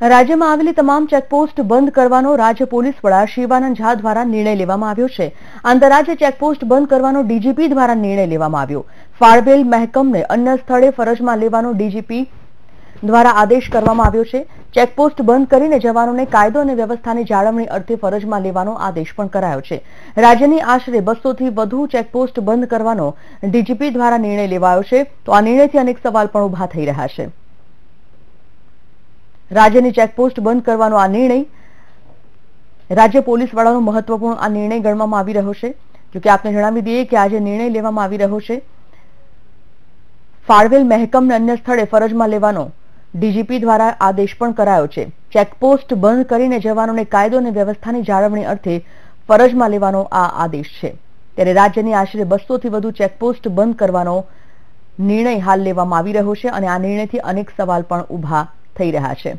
રાજ્યમાં આવેલી તમામ ચેકપોસ્ટ બંધ કરવાનો રાજ્ય પોલીસ વડા શિવાનંદ ઝા દ્વારા નિર્ણય લેવામાં આવ્યો છે। આંતરરાજ્ય ચેકપોસ્ટ બંધ કરવાનો ડીજીપી દ્વારા નિર્ણય લેવામાં આવ્યો। ફાળવેલ મહેકમને અન્ય સ્થળે ફરજમાં લેવાનો ડીજીપી દ્વારા આદેશ કરવામાં આવ્યો છે। ચેકપોસ્ટ બંધ કરીને જવાનોને કાયદો અને વ્યવસ્થાની જાળવણી અર્થે ફરજમાં લેવાનો આદેશ પણ કરાયો છે। રાજ્યની આશરે 200 થી વધુ ચેકપોસ્ટ બંધ કરવાનો ડીજીપી દ્વારા નિર્ણય લેવાયો છે, તો આ નિર્ણયથી અનેક સવાલ પણ ઉભા થઈ રહ્યા છે। રાજ્યની ચેકપોસ્ટ બંધ કરવાનો આ નિર્ણય રાજ્ય પોલીસ વડાનો મહત્વપૂર્ણ આ નિર્ણય ગણવામાં આવી રહ્યો છે। જો કે આપને જણાવી દઈએ કે આજે નિર્ણય લેવામાં આવી રહ્યો છે। ફાળવેલ મહેકમને અન્ય સ્થળે ફરજમાં લેવાનો ડીજીપી દ્વારા આદેશ પણ કરાયો છે। ચેકપોસ્ટ બંધ કરીને જવાનોને કાયદો અને વ્યવસ્થાની જાળવણી અર્થે ફરજમાં લેવાનો આ આદેશ છે। ત્યારે રાજ્યની આશરે 200 થી વધુ ચેકપોસ્ટ બંધ કરવાનો નિર્ણય હાલ લેવામાં આવી રહ્યો છે અને આ નિર્ણયથી અનેક સવાલ પણ ઉભા થઈ રહ્યા છે।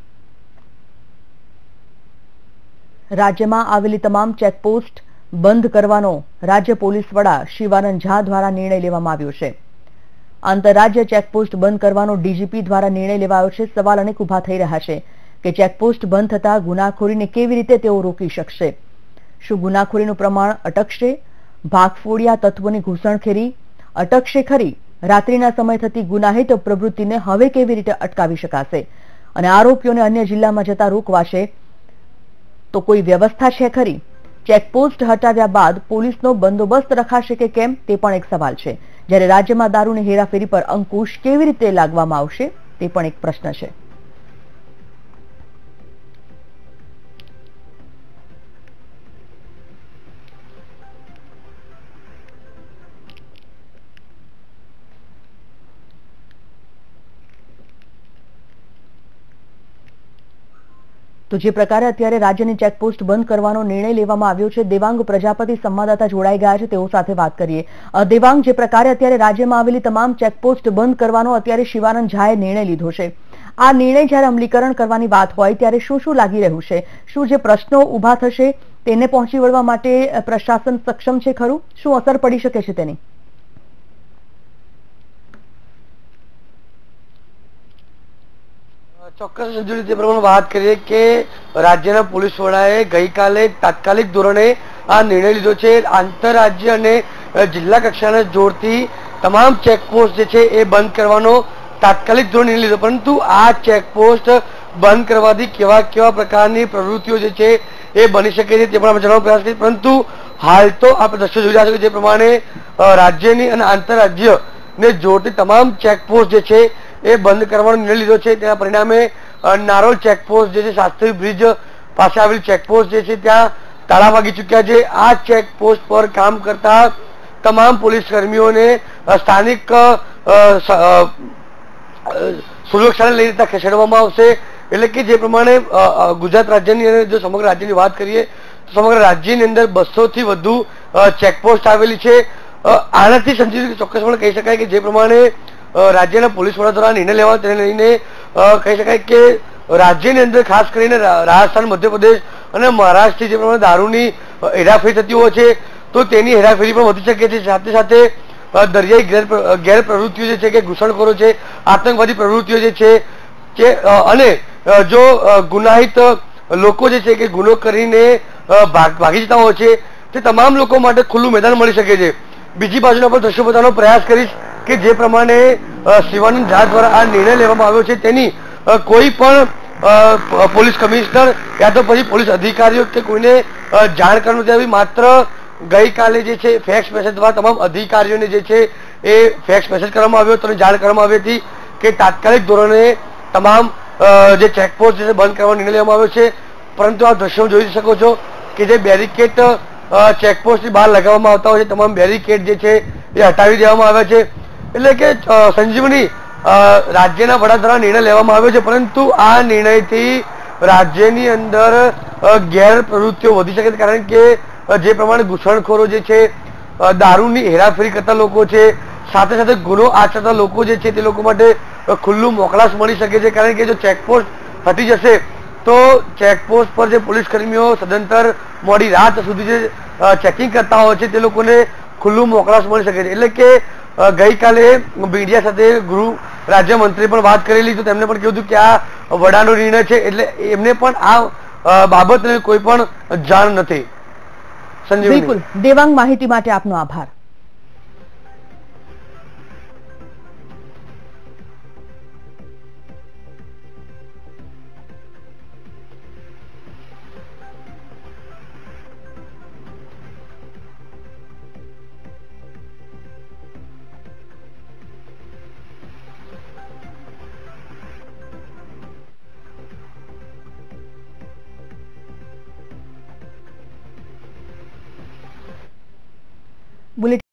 રાજ્યમાં આવેલી તમામ ચેકપોસ્ટ બંધ કરવાનો રાજ્ય પોલીસ વડા શિવાનંદ ઝા દ્વારા નિર્ણય લેવામાં આવ્યો છે। આંતરરાજ્ય ચેકપોસ્ટ બંધ કરવાનો ડીજીપી દ્વારા નિર્ણય લેવાયો છે। સવાલ અનેક ઉભા થઈ રહ્યા છે કે ચેકપોસ્ટ બંધ થતા ગુનાખોરીને કેવી રીતે તેઓ રોકી શકશે? શું ગુનાખોરીનું પ્રમાણ અટકશે? ભાગફોડિયા તત્વોની ઘૂસણખોરી અટકશે ખરી? રાત્રિના સમય થતી ગુનાહિત પ્રવૃત્તિને હવે કેવી રીતે અટકાવી શકાશે અને આરોપીઓને અન્ય જિલ્લામાં જતા રોકવાશે તો કોઈ વ્યવસ્થા છે ખરી? ચેકપોસ્ટ હટાવ્યા બાદ પોલીસનો બંદોબસ્ત રખાશે કે કેમ તે પણ એક સવાલ છે। જ્યારે રાજ્યમાં દારૂની હેરાફેરી પર અંકુશ કેવી રીતે લાગવામાં આવશે તે પણ એક પ્રશ્ન છે। તો જે પ્રકારે અત્યારે રાજ્યની ચેકપોસ્ટ બંધ કરવાનો નિર્ણય લેવામાં આવ્યો છે, દેવાંગ પ્રજાપતિ સંવાદદાતા જોડાઈ ગયા છે, તેઓ સાથે વાત કરીએ। દેવાંગ, જે પ્રકારે અત્યારે રાજ્યમાં આવેલી તમામ ચેકપોસ્ટ બંધ કરવાનો અત્યારે શિવાનંદ ઝાએ નિર્ણય લીધો છે, આ નિર્ણય જ્યારે અમલીકરણ કરવાની વાત હોય ત્યારે શું શું લાગી રહ્યું છે? શું જે પ્રશ્નો ઉભા થશે તેને પહોંચી વળવા માટે પ્રશાસન સક્ષમ છે ખરું? શું અસર પડી શકે છે તેની? ચોક્કસ જે પ્રમાણે વાત કરીએ કે રાજ્યના પોલીસ વડાએ ગઈકાલે તાત્કાલિક ધોરણે આ નિર્ણય લીધો છે। આંતરરાજ્ય અને જિલ્લા કક્ષાને જોડતી તમામ ચેકપોસ્ટ જે છે એ બંધ કરવાનો તાત્કાલિક ધોરણે નિર્ણય લીધો। પરંતુ આ ચેકપોસ્ટ બંધ કરવાથી કેવા કેવા પ્રકારની પ્રવૃત્તિઓ જે છે એ બની શકે છે તે પણ આપણે જાણવાનો પ્રયાસ કરીએ। પરંતુ હાલ તો આપણે દ્રશ્યો જોઈ રહ્યા છે જે પ્રમાણે રાજ્યની અને આંતરરાજ્યને જોડતી તમામ ચેકપોસ્ટ જે છે એ બંધ કરવાનો નિર્ણય લીધો છે। તેના પરિણામે નારોલ ચેકપોસ્ટ જે છે, શાસ્ત્રી બ્રિજ પાસે આવેલી ચેકપોસ્ટ જે છે ત્યાં તાળા વાગી ચૂક્યા છે। આ ચેકપોસ્ટ પર કામ કરતા તમામ પોલીસ કર્મીઓને સ્થાનિક સુરક્ષાને લઈને ત્યાં ખસેડવામાં આવશે। એટલે કે જે પ્રમાણે ગુજરાત રાજ્યની અને જો સમગ્ર રાજ્યની વાત કરીએ તો સમગ્ર રાજ્યની અંદર 200 થી વધુ ચેકપોસ્ટ આવેલી છે। આનાથી સંજીવ ચોક્કસપણે કહી શકાય કે જે પ્રમાણે રાજ્યના પોલીસ વડા દ્વારા નિર્ણય લેવા તેને લઈને કહી શકાય કે રાજ્યની અંદર ખાસ કરીને રાજસ્થાન, મધ્યપ્રદેશ અને મહારાષ્ટ્રથી જે પ્રમાણે દારૂની હેરાફેરી થતી હોય છે તો તેની હેરાફેરી પણ વધી શકે છે। સાથે સાથે દરિયાઈ ગેર પ્રવૃત્તિઓ જે છે કે ઘૂસણખોરો છે, આતંકવાદી પ્રવૃત્તિઓ જે છે અને જો ગુનાહિત લોકો જે છે કે ગુનો કરીને ભાગી જતા હોય છે તે તમામ લોકો માટે ખુલ્લું મેદાન મળી શકે છે। બીજી બાજુના પણ દ્રશ્યો બતાવવાનો પ્રયાસ કરીશ કે જે પ્રમાણે શિવાનંદ ઝા દ્વારા આ નિર્ણય લેવામાં આવ્યો છે તેની કોઈ પણ પોલીસ કમિશનર યા તો પછી પોલીસ અધિકારીઓ કે કોઈને જાણ કરવાનું નથી આવી। માત્ર ગઈકાલે જે છે ફેક્સ મેસેજ દ્વારા તમામ અધિકારીઓને જે છે એ ફેક્સ મેસેજ કરવામાં આવ્યો હતો અને જાણ કરવામાં આવી હતી કે તાત્કાલિક ધોરણે તમામ જે ચેકપોસ્ટ છે બંધ કરવાનો નિર્ણય લેવામાં આવ્યો છે। પરંતુ આ દ્રશ્યો જોઈ શકો છો કે જે બેરિકેડ ચેકપોસ્ટની બહાર લગાવવામાં આવતા હોય છે, તમામ બેરિકેડ જે છે એ હટાવી દેવામાં આવ્યા છે। એટલે કે સંજીવની રાજ્યના વડા દ્વારા નિર્ણય લેવામાં આવ્યો છે, પરંતુ આ નિર્ણયથી રાજ્યની અંદર ગેર પ્રવૃત્તિઓ વધી શકે છે। કારણ કે જે પ્રમાણે ઘૂસણખોરો જે છે, દારૂની હેરાફેરી કરતા લોકો છે, સાથે સાથે ગુનો આચરતા લોકો જે છે તે લોકો માટે ખુલ્લું મોકળાશ મળી શકે છે। કારણ કે જો ચેકપોસ્ટ હટી જશે તો ચેકપોસ્ટ પર જે પોલીસ કર્મીઓ સદંતર મોડી રાત સુધી જે ચેકિંગ કરતા હોય છે તે લોકોને ખુલ્લું મોકળાશ મળી શકે છે। એટલે કે ગઈકાલે મીડિયા સાથે ગૃહ રાજ્યમંત્રી પણ વાત કરેલી, તો તેમને પણ કહ્યું હતું કે આ વડાનો નિર્ણય છે, એટલે એમને પણ આ બાબતને કોઈ પણ જાણ નથી. બિલકુલ દેવાંગ, માહિતી માટે આપનો આભાર. બુલેટિન